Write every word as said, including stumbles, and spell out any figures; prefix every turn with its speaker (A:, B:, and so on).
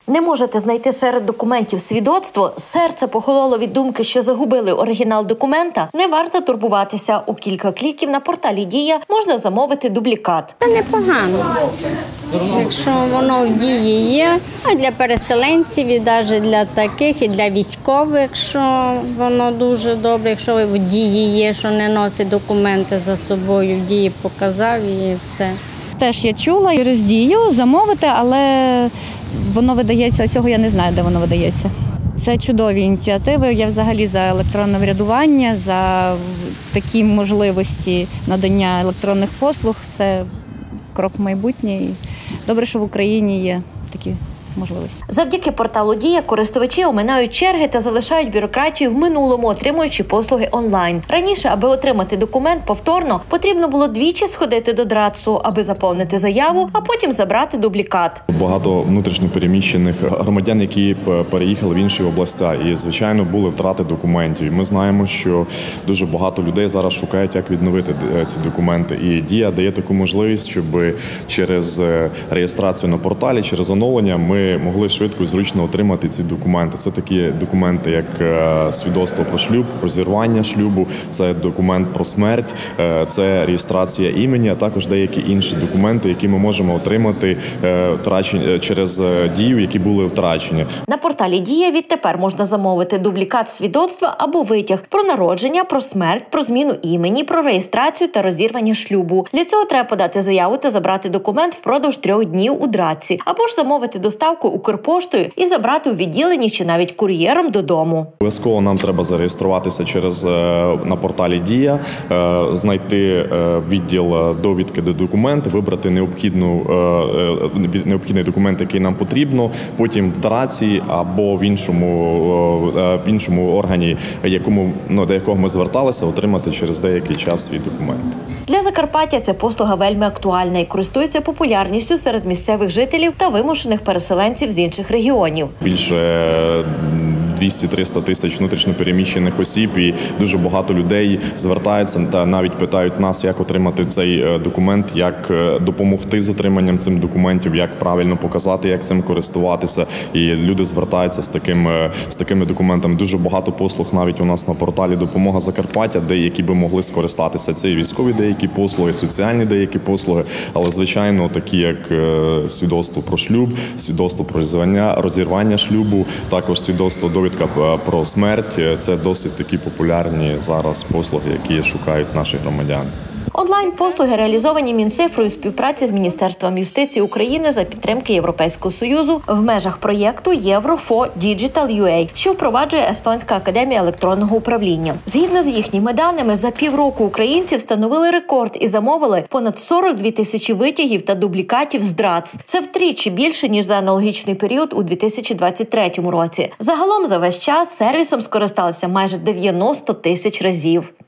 A: Не можете знайти серед документів свідоцтво? Серце похололо від думки, що загубили оригінал документа? Не варто турбуватися. У кілька кліків на порталі «Дія» можна замовити дублікат.
B: Це непогано, якщо воно в дії є. А для переселенців, і навіть для таких, і для військових, якщо воно дуже добре, якщо в дії є, що не носить документи за собою, в дії показав і все.
C: Теж я чула через Дію замовити, але воно видається, цього я не знаю, де воно видається. Це чудові ініціативи. Я взагалі за електронне врядування, за такі можливості надання електронних послуг. Це крок в майбутнє. І добре, що в Україні є такі можливості.
A: Завдяки порталу «Дія» користувачі оминають черги та залишають бюрократію в минулому, отримуючи послуги онлайн. Раніше, аби отримати документ повторно, потрібно було двічі сходити до ДРАЦу, аби заповнити заяву, а потім забрати дублікат.
D: Багато внутрішньопереміщених громадян, які переїхали в інші області, і, звичайно, були втрати документів. І ми знаємо, що дуже багато людей зараз шукають, як відновити ці документи. І «Дія» дає таку можливість, щоб через реєстрацію на порталі, через оновлення ми могли швидко і зручно отримати ці документи. Це такі документи, як свідоцтво про шлюб, про зірвання шлюбу, це документ про смерть, це реєстрація імені, а також деякі інші документи, які ми можемо отримати через Дію, які були втрачені.
A: На порталі «Дія» відтепер можна замовити дублікат свідоцтва або витяг про народження, про смерть, про зміну імені, про реєстрацію та розірвання шлюбу. Для цього треба подати заяву та забрати документ впродовж трьох днів у ДРАЦі, або ж замовити доставку Укрпоштою і забрати у відділенні чи навіть кур'єром додому.
D: Обов'язково нам треба зареєструватися через на порталі «Дія», знайти відділ довідки до документу, вибрати необхідну необхідний документ, який нам потрібно, потім в ДРАЦі або в іншому в іншому органі, якому ну, до якого ми зверталися, отримати через деякий час свій документ.
A: Для Закарпаття ця послуга вельми актуальна і користується популярністю серед місцевих жителів та вимушених переселенців з інших регіонів.
D: Більше двісті-триста тисяч внутрішньопереміщених осіб, і дуже багато людей звертаються та навіть питають нас, як отримати цей документ, як допомогти з отриманням цих документів, як правильно показати, як цим користуватися. І люди звертаються з таким з такими документами. Дуже багато послуг навіть у нас на порталі «Допомога Закарпаття», деякі би могли скористатися. Це і військові деякі послуги, соціальні деякі послуги, але, звичайно, такі як свідоцтво про шлюб, свідоцтво про розірвання, розірвання шлюбу, також свідоцтво довідка про смерть – це досить такі популярні зараз послуги, які шукають наші громадяни.
A: Онлайн-послуги реалізовані Мінцифрою у співпраці з Міністерством юстиції України за підтримки Європейського Союзу в межах проєкту «Євро фор Діджитал ю ей», що впроваджує Естонська академія електронного управління. Згідно з їхніми даними, за півроку українці встановили рекорд і замовили понад сорок дві тисячі витягів та дублікатів з ДРАЦ. Це втричі більше, ніж за аналогічний період у дві тисячі двадцять третьому році. Загалом за весь час сервісом скористалися майже дев'яносто тисяч разів.